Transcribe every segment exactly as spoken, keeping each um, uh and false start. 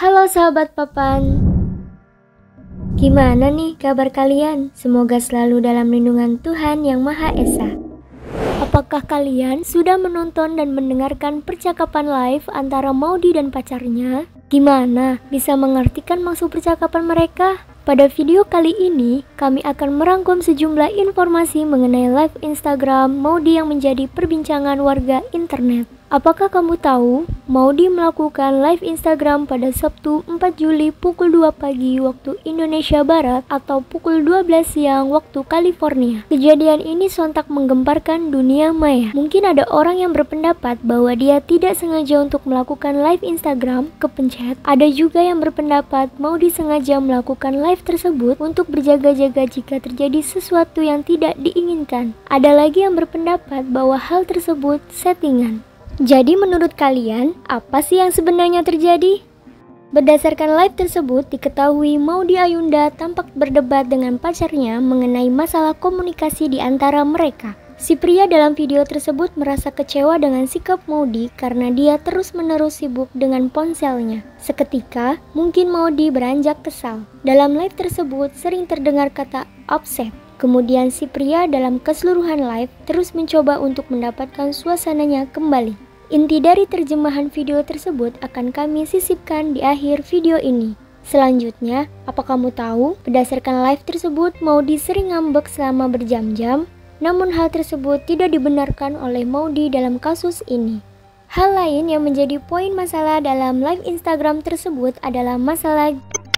Halo sahabat papan, gimana nih kabar kalian? Semoga selalu dalam lindungan Tuhan Yang Maha Esa. Apakah kalian sudah menonton dan mendengarkan percakapan live antara Maudy dan pacarnya? Gimana bisa mengartikan maksud percakapan mereka? Pada video kali ini, kami akan merangkum sejumlah informasi mengenai live Instagram Maudy yang menjadi perbincangan warga internet. Apakah kamu tahu, Maudy melakukan live Instagram pada Sabtu empat Juli pukul dua pagi waktu Indonesia Barat atau pukul dua belas siang waktu California. Kejadian ini sontak menggemparkan dunia maya. Mungkin ada orang yang berpendapat bahwa dia tidak sengaja untuk melakukan live Instagram, kepencet. Ada juga yang berpendapat Maudy sengaja melakukan live tersebut untuk berjaga-jaga jika terjadi sesuatu yang tidak diinginkan. Ada lagi yang berpendapat bahwa hal tersebut settingan. Jadi menurut kalian, apa sih yang sebenarnya terjadi? Berdasarkan live tersebut, diketahui Maudy Ayunda tampak berdebat dengan pacarnya mengenai masalah komunikasi di antara mereka. Si pria dalam video tersebut merasa kecewa dengan sikap Maudy karena dia terus-menerus sibuk dengan ponselnya. Seketika, mungkin Maudy beranjak kesal. Dalam live tersebut sering terdengar kata upset. Kemudian si pria dalam keseluruhan live terus mencoba untuk mendapatkan suasananya kembali. Inti dari terjemahan video tersebut akan kami sisipkan di akhir video ini. Selanjutnya, apa kamu tahu? Berdasarkan live tersebut, Maudy sering ngambek selama berjam-jam. Namun hal tersebut tidak dibenarkan oleh Maudy dalam kasus ini. Hal lain yang menjadi poin masalah dalam live Instagram tersebut adalah masalah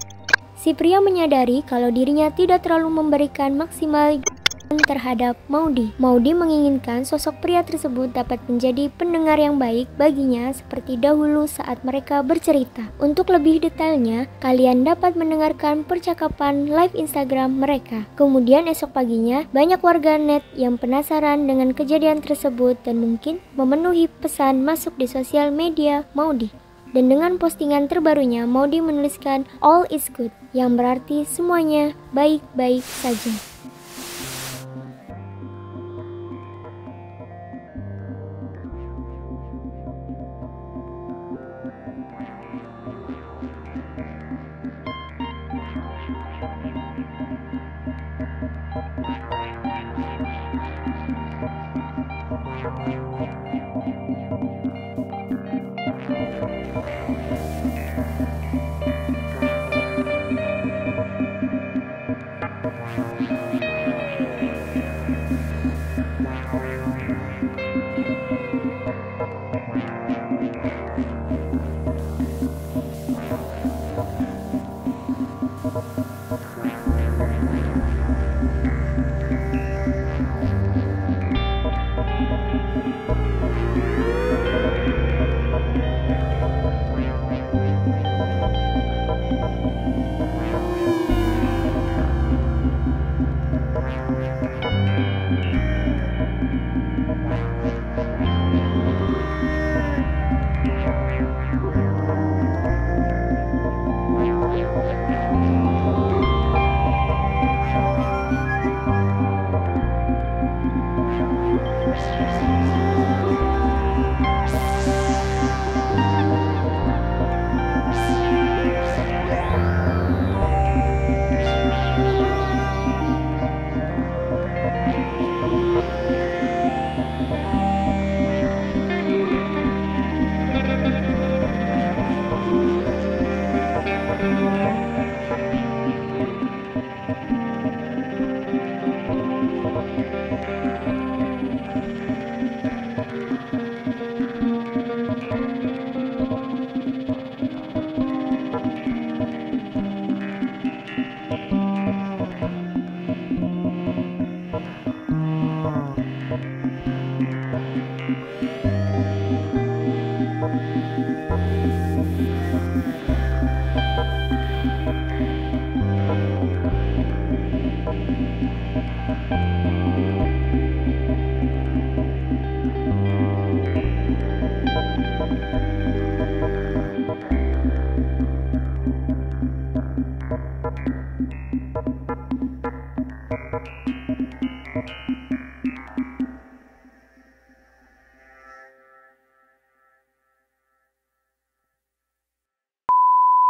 si pria menyadari kalau dirinya tidak terlalu memberikan maksimal terhadap Maudy. Maudy menginginkan sosok pria tersebut dapat menjadi pendengar yang baik baginya seperti dahulu saat mereka bercerita. Untuk lebih detailnya, kalian dapat mendengarkan percakapan live Instagram mereka. Kemudian esok paginya, banyak warganet yang penasaran dengan kejadian tersebut dan mungkin memenuhi pesan masuk di sosial media Maudy. Dan dengan postingan terbarunya, Maudy menuliskan all is good, yang berarti semuanya baik-baik saja.